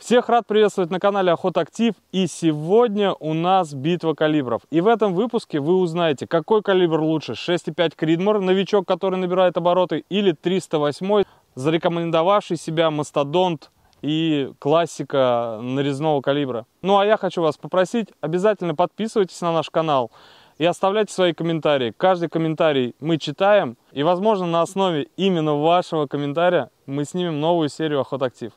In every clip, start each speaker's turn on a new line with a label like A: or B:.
A: Всех рад приветствовать на канале Охотактив, и сегодня у нас битва калибров. И в этом выпуске вы узнаете, какой калибр лучше: 6,5 Creedmoor, новичок, который набирает обороты, или 308, зарекомендовавший себя мастодонт и классика нарезного калибра. Ну а я хочу вас попросить, обязательно подписывайтесь на наш канал и оставляйте свои комментарии. Каждый комментарий мы читаем, и возможно на основе именно вашего комментария мы снимем новую серию Охотактив.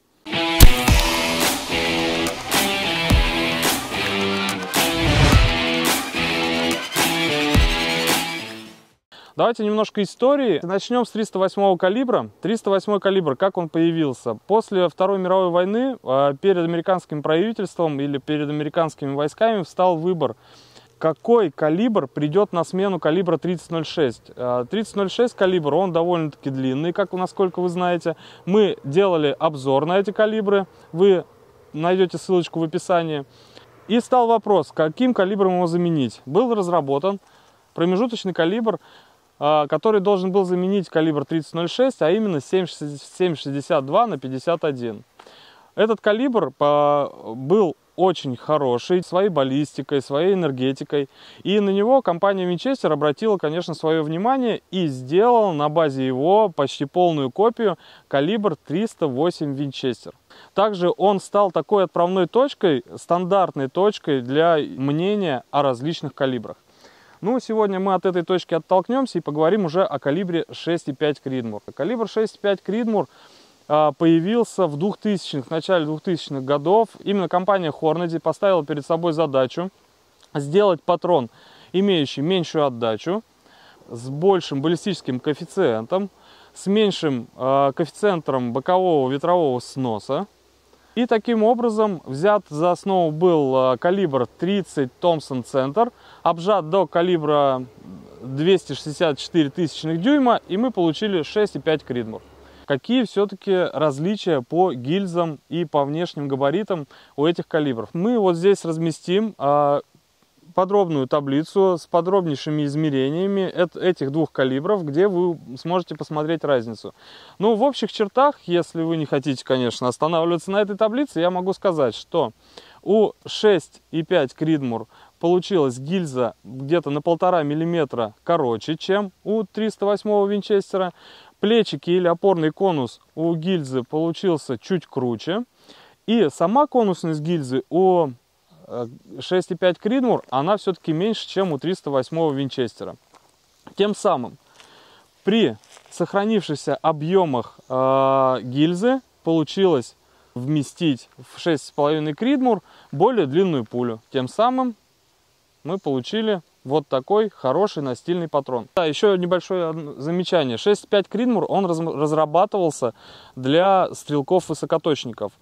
A: Давайте немножко истории. Начнем с 308 калибра. 308 калибр, как он появился? После Второй мировой войны перед американским правительством или перед американскими войсками встал выбор, какой калибр придет на смену калибра 3006. 3006 калибр, он довольно-таки длинный, насколько вы знаете. Мы делали обзор на эти калибры, вы найдете ссылочку в описании. И стал вопрос, каким калибром его заменить. Был разработан промежуточный калибр, который должен был заменить калибр 3006, а именно 7,62 на 51. Этот калибр был очень хороший, своей баллистикой, своей энергетикой. И на него компания Winchester обратила, конечно, свое внимание и сделала на базе его почти полную копию калибр 308 Winchester. Также он стал такой отправной точкой, стандартной точкой для мнения о различных калибрах. Ну, сегодня мы от этой точки оттолкнемся и поговорим уже о калибре 6,5 Creedmoor. Калибр 6,5 Creedmoor появился в 2000-х, в начале 2000-х годов. Именно компания Hornady поставила перед собой задачу сделать патрон, имеющий меньшую отдачу, с большим баллистическим коэффициентом, с меньшим коэффициентом бокового ветрового сноса. И таким образом взят за основу был калибр 30 Thompson Center, обжат до калибра 264 тысячных дюйма, и мы получили 6,5 Creedmoor. Какие все-таки различия по гильзам и по внешним габаритам у этих калибров? Мы вот здесь разместим подробную таблицу с подробнейшими измерениями этих двух калибров, где вы сможете посмотреть разницу. Ну, в общих чертах, если вы не хотите, конечно, останавливаться на этой таблице, я могу сказать, что у 6,5 Creedmoor получилась гильза где-то на 1,5 мм короче, чем у 308 Винчестера. Плечики или опорный конус у гильзы получился чуть круче. И сама конусность гильзы у 6,5 Creedmoor, она все-таки меньше, чем у 308 Винчестера. Тем самым, при сохранившихся объемах гильзы получилось вместить в 6,5 Creedmoor более длинную пулю. Тем самым мы получили вот такой хороший настильный патрон. Да, еще небольшое замечание. 6,5 Creedmoor, он разрабатывался для стрелков-высокоточников.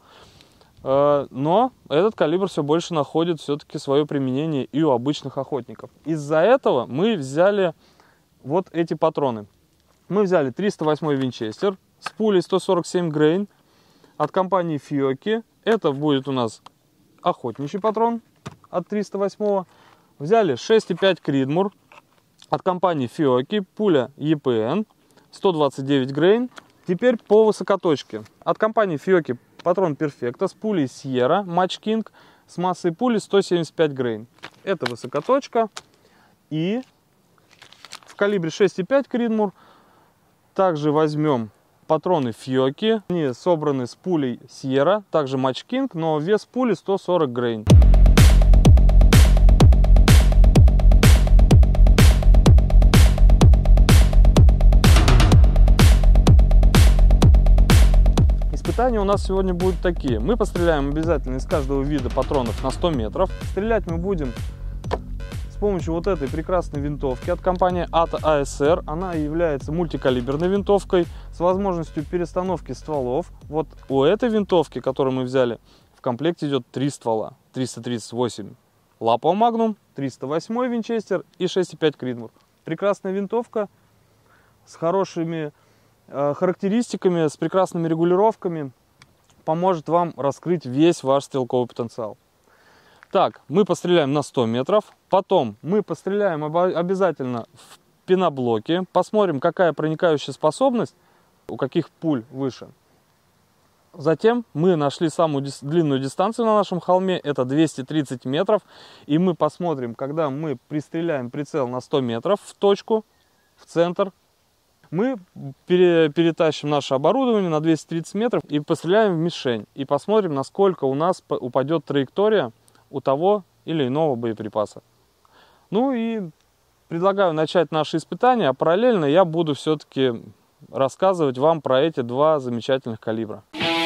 A: Но этот калибр все больше находит все-таки свое применение и у обычных охотников. Из-за этого мы взяли вот эти патроны. Мы взяли 308 Winchester с пулей 147 грейн от компании Fiocchi. Это будет у нас охотничий патрон от 308. Взяли 6,5 Creedmoor от компании Fiocchi, пуля EPN 129 грейн. Теперь по высокоточке. От компании Fiocchi патрон Perfecto с пулей Sierra Match King с массой пули 175 грейн. Это высокоточка. И в калибре 6,5 Creedmoor также возьмем патроны Fiocchi. Они собраны с пулей Sierra, также Match King, но вес пули 140 грейн. Испытания у нас сегодня будут такие. Мы постреляем обязательно из каждого вида патронов на 100 метров. Стрелять мы будем с помощью вот этой прекрасной винтовки от компании ATA ASR. Она является мультикалиберной винтовкой с возможностью перестановки стволов. Вот у этой винтовки, которую мы взяли, в комплекте идет 3 ствола. 338 Lapa Magnum, 308 Winchester и 6,5 Creedmoor. Прекрасная винтовка с хорошими характеристиками, с прекрасными регулировками, поможет вам раскрыть весь ваш стрелковый потенциал. Так, мы постреляем на 100 метров, потом мы постреляем обязательно в пеноблоке, посмотрим, какая проникающая способность, у каких пуль выше. Затем мы нашли самую длинную дистанцию на нашем холме, это 230 метров. И мы посмотрим, когда мы пристреляем прицел на 100 метров в точку, в центр, мы перетащим наше оборудование на 230 метров и постреляем в мишень. И посмотрим, насколько у нас упадет траектория у того или иного боеприпаса. Ну и предлагаю начать наши испытания, а параллельно я буду все-таки рассказывать вам про эти два замечательных калибра.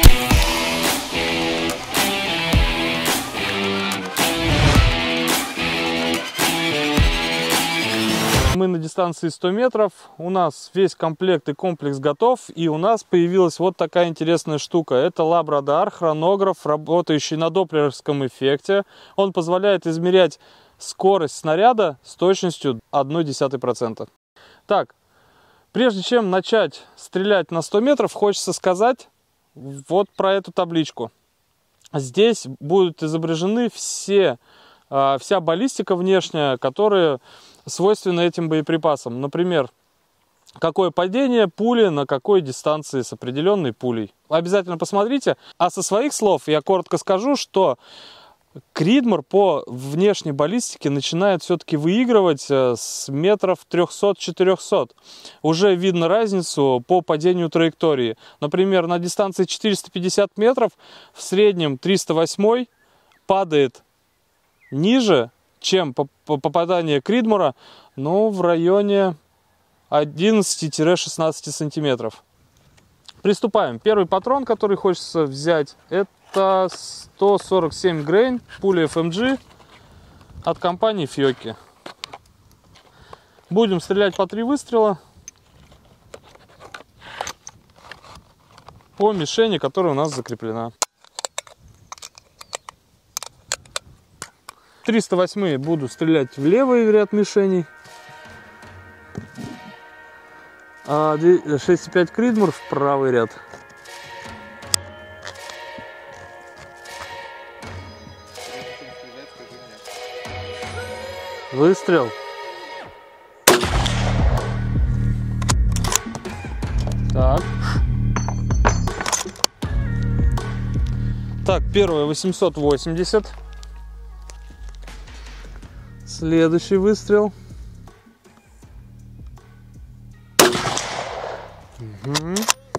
A: Мы на дистанции 100 метров, у нас весь комплект и комплекс готов, и у нас появилась вот такая интересная штука. Это лабрадар, хронограф, работающий на доплеровском эффекте. Он позволяет измерять скорость снаряда с точностью 0,1%. Так, прежде чем начать стрелять на 100 метров, хочется сказать вот про эту табличку. Здесь будут изображены вся баллистика внешняя, которая свойственна этим боеприпасам. Например, какое падение пули на какой дистанции с определенной пулей. Обязательно посмотрите. А со своих слов я коротко скажу, что Кридмор по внешней баллистике начинает все-таки выигрывать с метров 300-400. Уже видно разницу по падению траектории. Например, на дистанции 450 метров в среднем 308 падает ниже, чем попадание Кридмора, но в районе 11-16 сантиметров. Приступаем. Первый патрон, который хочется взять, это 147 грейн, пуля FMG от компании Фьоки. Будем стрелять по 3 выстрела по мишени, которая у нас закреплена. 308 буду стрелять в левый ряд мишеней, а 6,5 Кридмор в правый ряд. Выстрел. Так, первое 880. Следующий выстрел. Угу.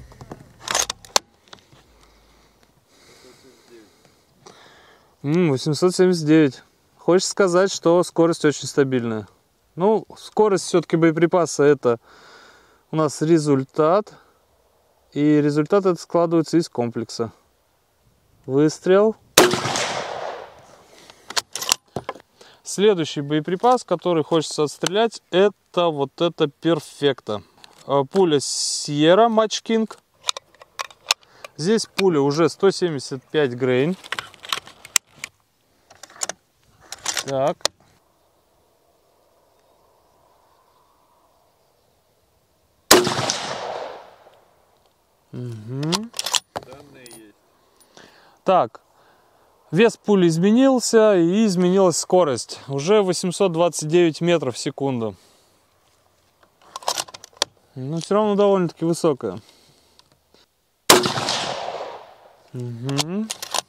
A: 879. Хочешь сказать, что скорость очень стабильная. Ну, скорость все-таки боеприпаса это у нас результат. И результат это складывается из комплекса. Выстрел. Следующий боеприпас, который хочется отстрелять, это вот это Перфекто. Пуля Sierra Match King. Здесь пуля уже 175 грейн. Так. Угу. Так. Вес пули изменился и изменилась скорость. Уже 829 метров в секунду. Но все равно довольно-таки высокая. Угу.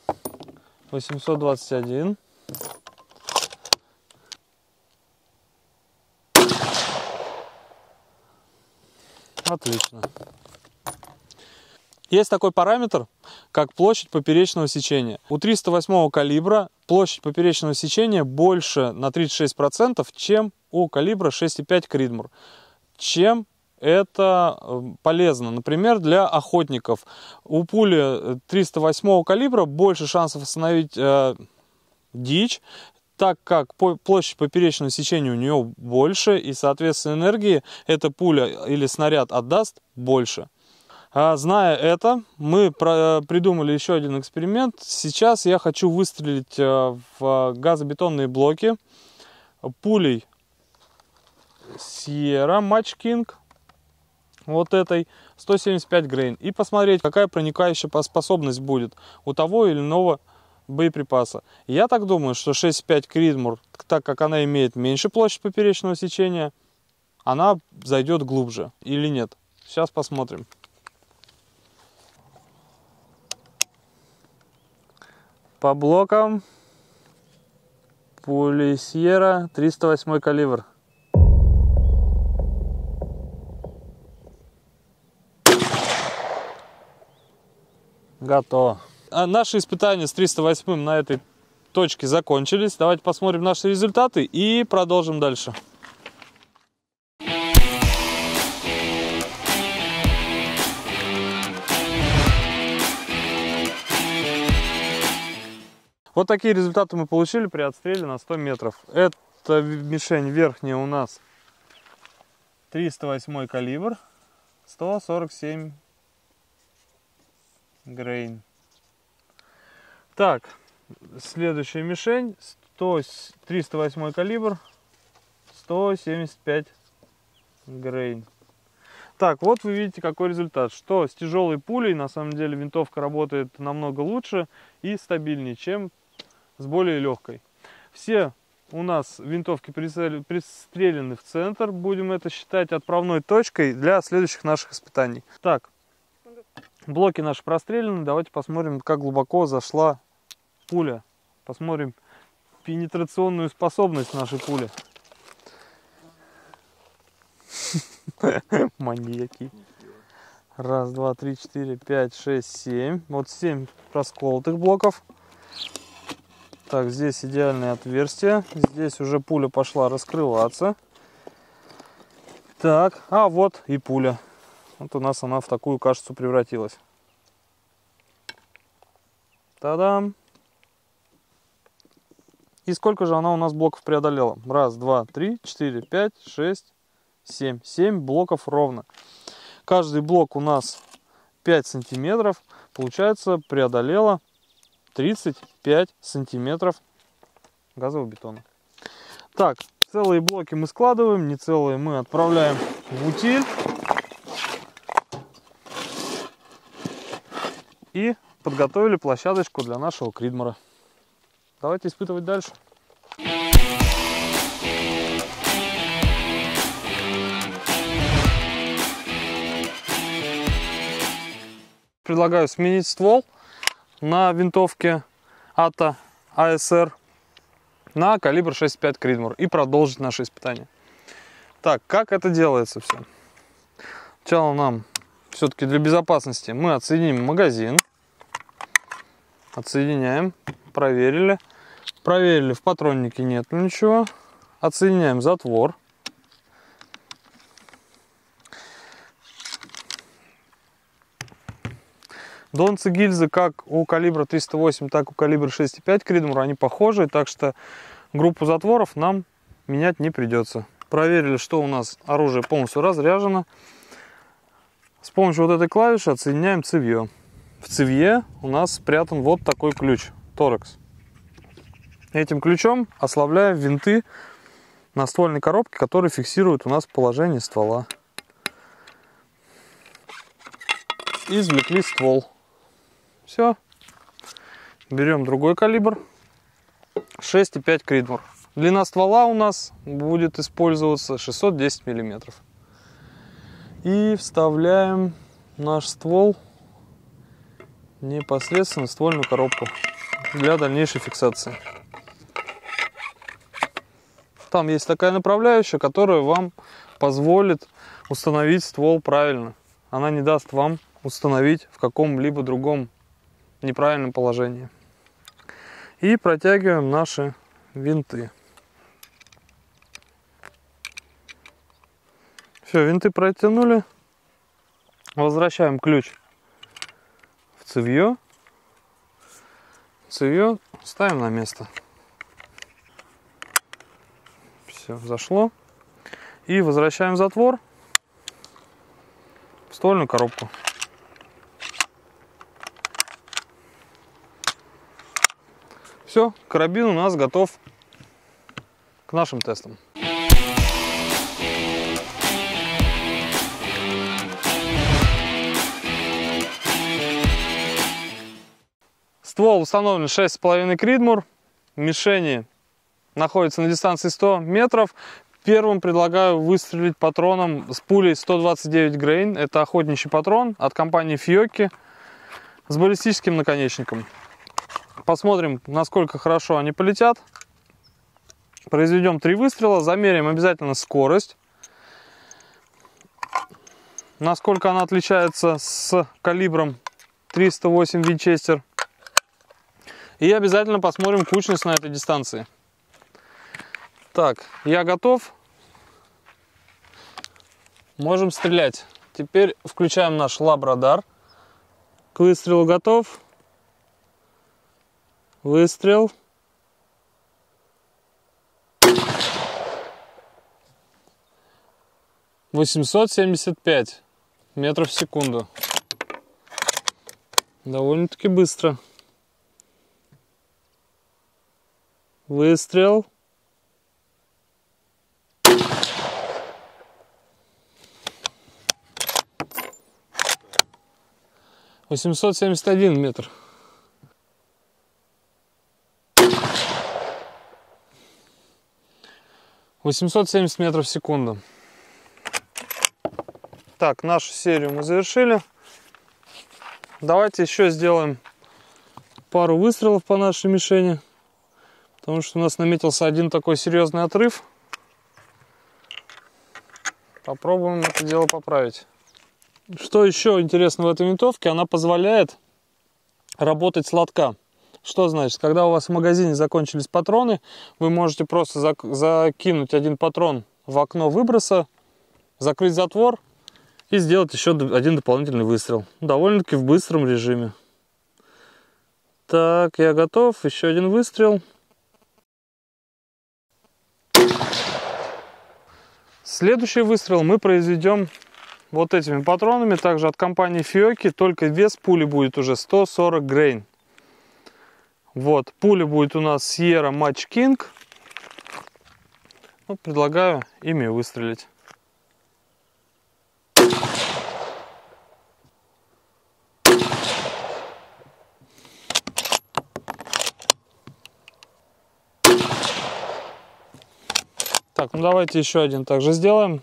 A: 821. Отлично. Есть такой параметр, как площадь поперечного сечения. У 308 калибра площадь поперечного сечения больше на 36%, чем у калибра 6,5 Кридмор. Чем это полезно? Например, для охотников. У пули 308 калибра больше шансов остановить дичь, так как площадь поперечного сечения у нее больше, и, соответственно, энергии эта пуля или снаряд отдаст больше. Зная это, мы придумали еще один эксперимент. Сейчас я хочу выстрелить в газобетонные блоки пулей Sierra Match King, вот этой, 175 грейн, и посмотреть, какая проникающая способность будет у того или иного боеприпаса. Я так думаю, что 6,5 Кридмор, так как она имеет меньше площадь поперечного сечения, она зайдет глубже или нет. Сейчас посмотрим. По блокам пули Сьерра 308 калибр. Готово. Наши испытания с 308 на этой точке закончились. Давайте посмотрим наши результаты и продолжим дальше. Вот такие результаты мы получили при отстреле на 100 метров. Эта мишень верхняя у нас 308 калибр, 147 грейн. Так, следующая мишень 308 калибр, 175 грейн. Так, вот вы видите, какой результат. Что с тяжелой пулей на самом деле винтовка работает намного лучше и стабильнее, чем с более легкой. Все у нас винтовки пристрелены в центр. Будем это считать отправной точкой для следующих наших испытаний. Так, блоки наши прострелены. Давайте посмотрим, как глубоко зашла пуля. Посмотрим пенетрационную способность нашей пули. Маньяки. Раз, два, три, четыре, пять, шесть, семь. Вот 7 расколотых блоков. Так, здесь идеальное отверстие. Здесь уже пуля пошла раскрываться. Так, а вот и пуля. Вот у нас она в такую кашицу превратилась. Та-дам! И сколько же она у нас блоков преодолела? Раз, два, три, четыре, пять, шесть, семь. 7 блоков ровно. Каждый блок у нас 5 сантиметров. Получается, преодолела 35 сантиметров газового бетона. Так, целые блоки мы складываем, не целые мы отправляем в утиль. И подготовили площадочку для нашего Кридмора. Давайте испытывать дальше. Предлагаю сменить ствол на винтовке АТА АСР на калибр 6,5 Кридмор и продолжить наше испытание. Так, как это делается все? Сначала нам все-таки для безопасности мы отсоединим магазин. Отсоединяем, проверили. Проверили, в патроннике нет ничего. Отсоединяем затвор. Донцы гильзы как у калибра 308, так и у калибра 6,5 Кридмор, они похожи, так что группу затворов нам менять не придется. Проверили, что у нас оружие полностью разряжено. С помощью вот этой клавиши отсоединяем цевье. В цевье у нас спрятан вот такой ключ, торекс. Этим ключом ослабляем винты на ствольной коробке, которые фиксируют у нас положение ствола. Извлекли ствол. Все. Берем другой калибр. 6,5 Кридмор. Длина ствола у нас будет использоваться 610 миллиметров. И вставляем наш ствол непосредственно в ствольную коробку для дальнейшей фиксации. Там есть такая направляющая, которая вам позволит установить ствол правильно. Она не даст вам установить в каком-либо другом неправильном положении. И протягиваем наши винты. Все, винты протянули. Возвращаем ключ в цевье. Цевье ставим на место. Все, зашло. И возвращаем затвор в ствольную коробку. Все, карабин у нас готов к нашим тестам. Ствол установлен 6,5 Кридмор. Мишени находятся на дистанции 100 метров. Первым предлагаю выстрелить патроном с пулей 129 грейн. Это охотничий патрон от компании Fiocchi с баллистическим наконечником. Посмотрим, насколько хорошо они полетят. Произведем 3 выстрела, замерим обязательно скорость. Насколько она отличается с калибром 308 Винчестер. И обязательно посмотрим кучность на этой дистанции. Так, я готов. Можем стрелять. Теперь включаем наш лабрадар. К выстрелу готов. Выстрел. — 875 метров в секунду. Довольно-таки быстро. Выстрел. — 871 метр. — 870 метров в секунду. Так, нашу серию мы завершили. Давайте еще сделаем пару выстрелов по нашей мишени. Потому что у нас наметился один такой серьезный отрыв. Попробуем это дело поправить. Что еще интересно в этой винтовке? Она позволяет работать с лотка. Что значит? Когда у вас в магазине закончились патроны, вы можете просто закинуть один патрон в окно выброса, закрыть затвор и сделать еще один дополнительный выстрел. Довольно-таки в быстром режиме. Так, я готов. Еще один выстрел. Следующий выстрел мы произведем вот этими патронами, также от компании Fiocchi, только вес пули будет уже 140 грейн. Вот, пуля будет у нас Sierra Match King. Ну, предлагаю ими выстрелить. Так, ну давайте еще один также сделаем.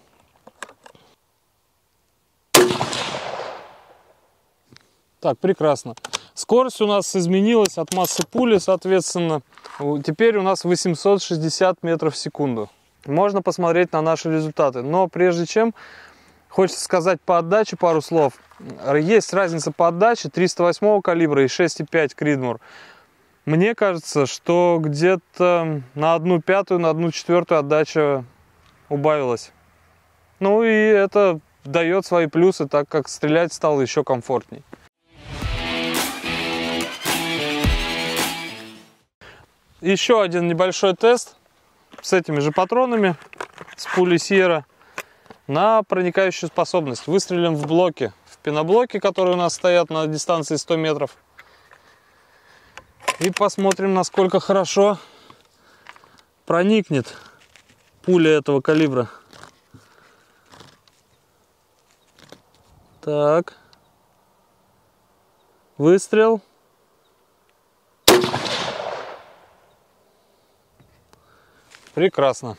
A: Так, прекрасно. Скорость у нас изменилась от массы пули, соответственно. Теперь у нас 860 метров в секунду. Можно посмотреть на наши результаты. Но прежде чем, хочется сказать по отдаче пару слов. Есть разница по отдаче 308 калибра и 6,5 Creedmoor. Мне кажется, что где-то на 1/5, на 1/4 отдача убавилась. Ну и это дает свои плюсы, так как стрелять стало еще комфортней. Еще один небольшой тест с этими же патронами, с пулей Sierra, на проникающую способность. Выстрелим в блоки, в пеноблоки, которые у нас стоят на дистанции 100 метров. И посмотрим, насколько хорошо проникнет пуля этого калибра. Так. Выстрел. Прекрасно.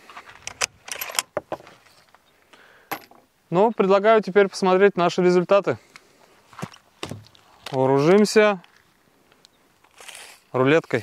A: Ну, предлагаю теперь посмотреть наши результаты. Вооружимся рулеткой.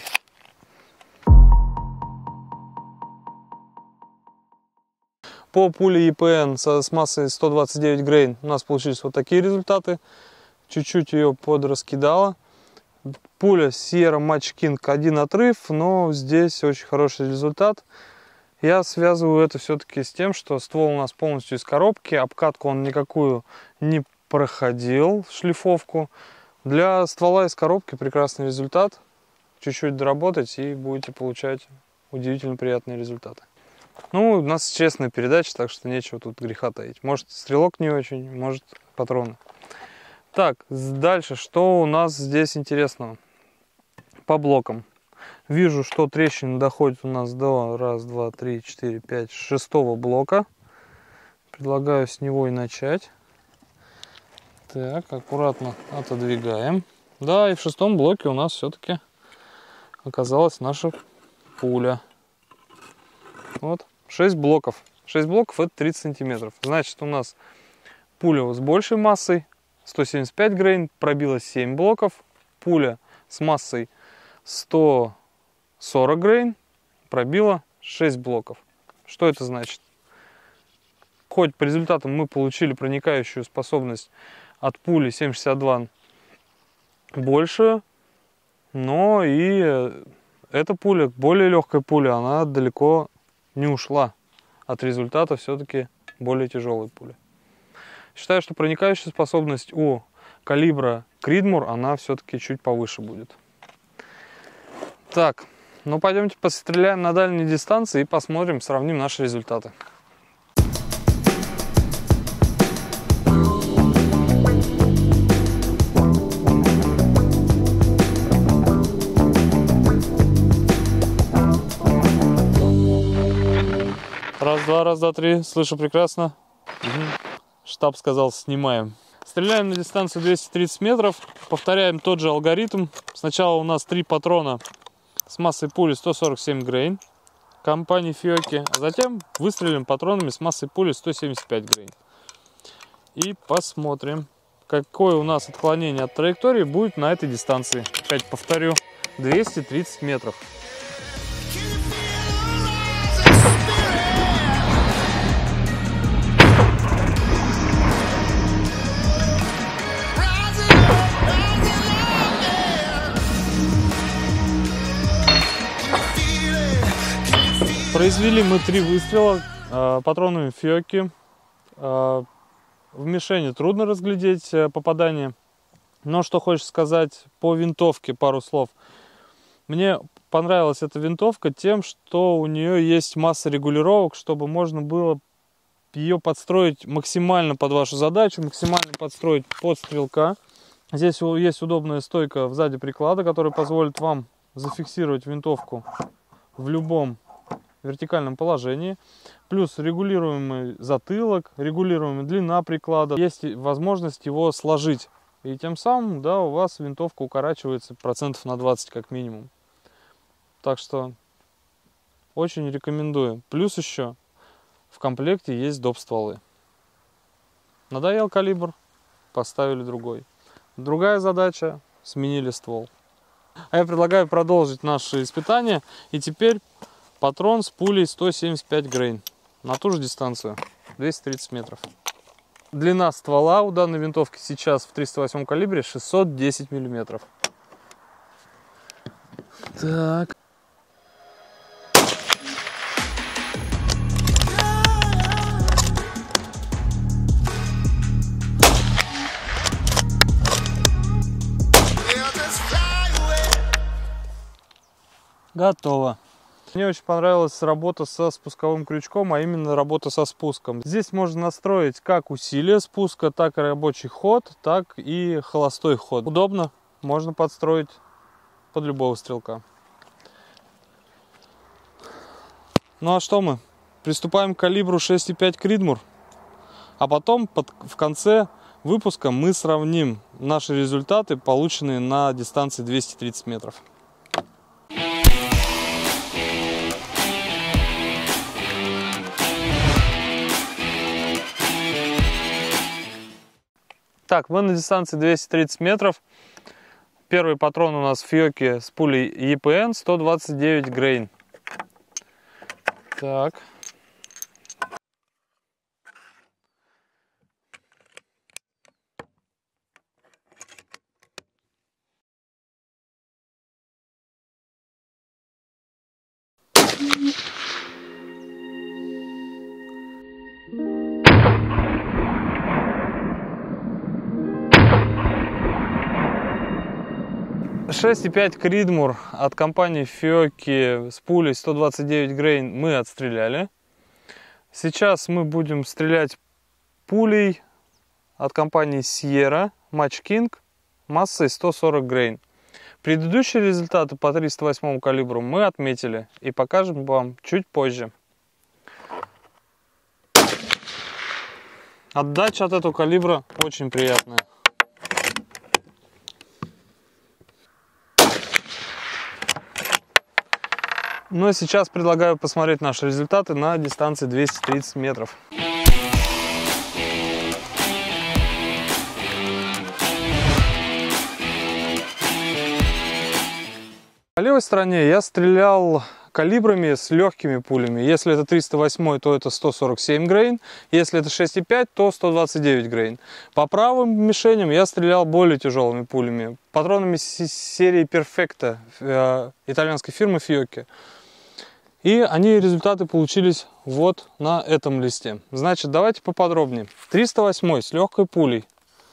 A: По пуле EPN с массой 129 грейн у нас получились вот такие результаты. Чуть-чуть ее подраскидало. Пуля Sierra Match King один отрыв, но здесь очень хороший результат. Я связываю это все-таки с тем, что ствол у нас полностью из коробки, обкатку он никакую не проходил, шлифовку. Для ствола из коробки прекрасный результат. Чуть-чуть доработать и будете получать удивительно приятные результаты. Ну, у нас честная передача, так что нечего тут греха таить. Может, стрелок не очень, может, патроны. Так, дальше, что у нас здесь интересного? По блокам. Вижу, что трещина доходит у нас до 1, 2, 3, 4, 5, 6 блока. Предлагаю с него и начать. Так, аккуратно отодвигаем. Да, и в 6 блоке у нас все-таки оказалась наша пуля. Вот, 6 блоков. 6 блоков это 30 сантиметров. Значит, у нас пуля с большей массой, 175 грейн, пробила 7 блоков. Пуля с массой 140 грейн, пробила 6 блоков. Что это значит? Хоть по результатам мы получили проникающую способность от пули 7,62 большую, но и эта пуля, более легкая пуля, она далеко не ушла от результата все-таки более тяжелой пули. Считаю, что проникающая способность у калибра Creedmoor, она все-таки чуть повыше будет. Так, ну пойдемте постреляем на дальней дистанции и посмотрим, сравним наши результаты. Раз, два, три. Слышу прекрасно. Штаб сказал, снимаем. Стреляем на дистанцию 230 метров. Повторяем тот же алгоритм. Сначала у нас 3 патрона с массой пули 147 грейн компании Fiocchi. А затем выстрелим патронами с массой пули 175 грейн. И посмотрим, какое у нас отклонение от траектории будет на этой дистанции. Опять повторю, 230 метров. Произвели мы 3 выстрела патронами Fiocchi. В мишени трудно разглядеть попадание. Но что хочешь сказать по винтовке, пару слов. Мне понравилась эта винтовка тем, что у нее есть масса регулировок, чтобы можно было ее подстроить максимально под вашу задачу, максимально подстроить под стрелка. Здесь есть удобная стойка сзади приклада, которая позволит вам зафиксировать винтовку в любом вертикальном положении, плюс регулируемый затылок, регулируемая длина приклада, есть возможность его сложить, и тем самым, да, у вас винтовка укорачивается процентов на 20 как минимум. Так что очень рекомендую. Плюс еще в комплекте есть доп. Стволы. Надоел калибр, поставили другой. Другая задача, сменили ствол. А я предлагаю продолжить наши испытания, и теперь патрон с пулей 175 грейн на ту же дистанцию, 230 метров. Длина ствола у данной винтовки сейчас в 308 калибре 610 миллиметров. Так. Готово. Мне очень понравилась работа со спусковым крючком, а именно работа со спуском. Здесь можно настроить как усилие спуска, так и рабочий ход, так и холостой ход. Удобно, можно подстроить под любого стрелка. Ну а что мы? Приступаем к калибру 6,5 Creedmoor. А потом в конце выпуска мы сравним наши результаты, полученные на дистанции 230 метров. Так, мы на дистанции 230 метров. Первый патрон у нас Fiocchi с пулей EPN 129 грейн. Так. .5 Creedmoor от компании Fiocchi с пулей 129 грейн мы отстреляли. Сейчас мы будем стрелять пулей от компании Sierra Match King массой 140 грейн. Предыдущие результаты по 308 калибру мы отметили и покажем вам чуть позже. Отдача от этого калибра очень приятная. Ну а сейчас предлагаю посмотреть наши результаты на дистанции 230 метров. По левой стороне я стрелял калибрами с легкими пулями. Если это 308, то это 147 грейн. Если это 6,5, то 129 грейн. По правым мишеням я стрелял более тяжелыми пулями. Патронами серии Perfecto итальянской фирмы Fiocchi. И результаты получились вот на этом листе. Значит, давайте поподробнее. 308 с легкой пулей.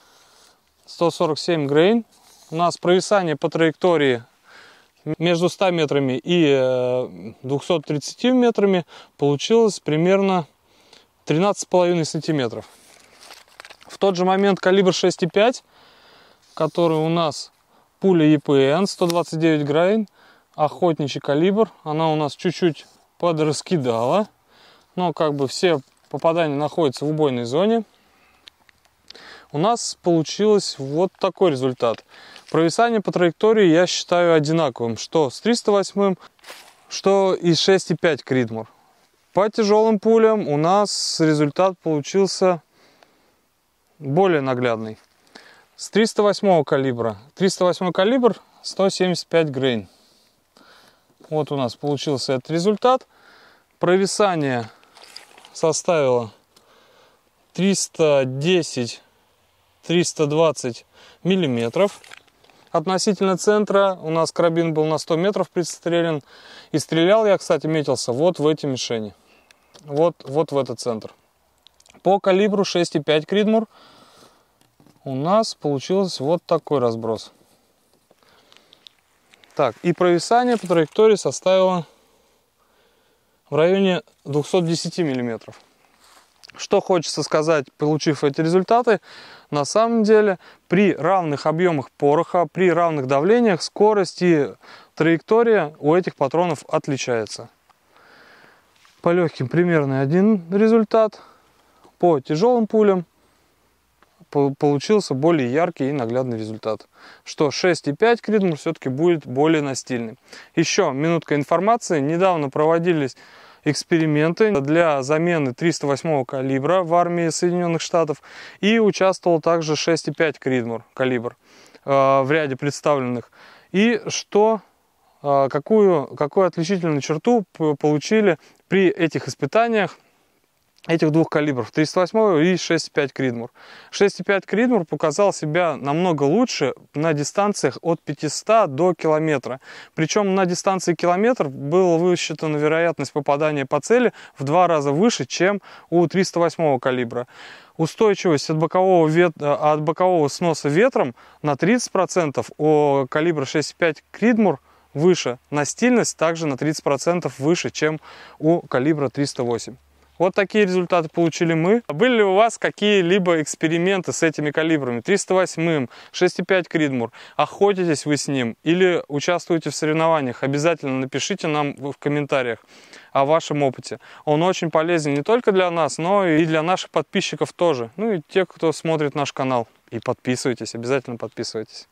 A: 147 грейн. У нас провисание по траектории между 100 метрами и 230 метрами получилось примерно 13,5 сантиметров. В тот же момент калибр 6,5, который у нас пуля EPN, 129 грейн, охотничий калибр, она у нас чуть-чуть подраскидала, но как бы все попадания находятся в убойной зоне. У нас получилось вот такой результат. Провисание по траектории я считаю одинаковым, что с 308, что и 6,5 Кридмор. По тяжелым пулям у нас результат получился более наглядный. С 308 калибра. 308 калибр 175 грейн. Вот у нас получился этот результат. Провисание составило 310-320 миллиметров. Относительно центра у нас карабин был на 100 метров пристрелен. И стрелял я, кстати, метился вот в эти мишени. Вот в этот центр. По калибру 6,5 Кридмор у нас получился вот такой разброс. Так, и провисание по траектории составило в районе 210 миллиметров. Что хочется сказать, получив эти результаты, на самом деле при равных объемах пороха, при равных давлениях скорость и траектория у этих патронов отличается. По легким примерно один результат, по тяжелым пулям получился более яркий и наглядный результат. Что 6,5 Кридмор все-таки будет более настильный. Еще минутка информации. Недавно проводились эксперименты для замены 308 калибра в армии Соединенных Штатов. И участвовал также 6,5 Кридмор калибр в ряде представленных. И какую отличительную черту получили при этих испытаниях этих двух калибров, 308 и 6,5 Кридмор. 6,5 Кридмор показал себя намного лучше на дистанциях от 500 до километра. Причем на дистанции километр была высчитана вероятность попадания по цели в 2 раза выше, чем у 308 калибра. Устойчивость от бокового сноса ветром на 30%, у калибра 6,5 Кридмор выше. Настильность также на 30% выше, чем у калибра 308. Вот такие результаты получили мы. Были ли у вас какие-либо эксперименты с этими калибрами? 308, 6,5 Кридмор. Охотитесь вы с ним или участвуете в соревнованиях? Обязательно напишите нам в комментариях о вашем опыте. Он очень полезен не только для нас, но и для наших подписчиков тоже. Ну и тех, кто смотрит наш канал. И подписывайтесь, обязательно подписывайтесь.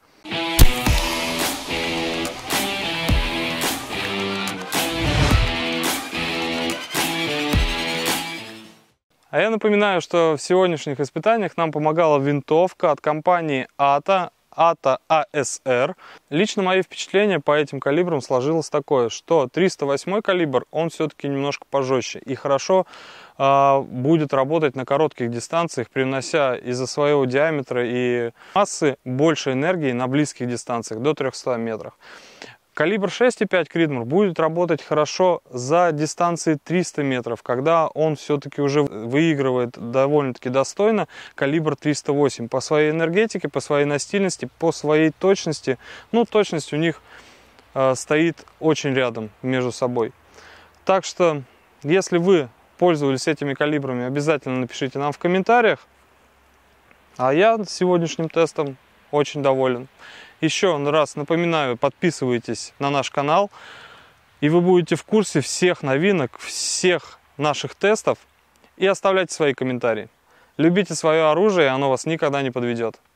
A: А я напоминаю, что в сегодняшних испытаниях нам помогала винтовка от компании ATA ASR. Лично мои впечатления по этим калибрам сложилось такое, что 308 калибр, он все-таки немножко пожестче и хорошо будет работать на коротких дистанциях, принося из-за своего диаметра и массы больше энергии на близких дистанциях, до 300 метров. Калибр 6,5 Кридмор будет работать хорошо за дистанции 300 метров, когда он все-таки уже выигрывает довольно-таки достойно калибр 308 по своей энергетике, по своей настильности, по своей точности. Ну, точность у них стоит очень рядом между собой. Так что, если вы пользовались этими калибрами, обязательно напишите нам в комментариях. А я сегодняшним тестом очень доволен. Еще раз напоминаю, подписывайтесь на наш канал, и вы будете в курсе всех новинок, всех наших тестов, и оставляйте свои комментарии. Любите свое оружие, и оно вас никогда не подведет.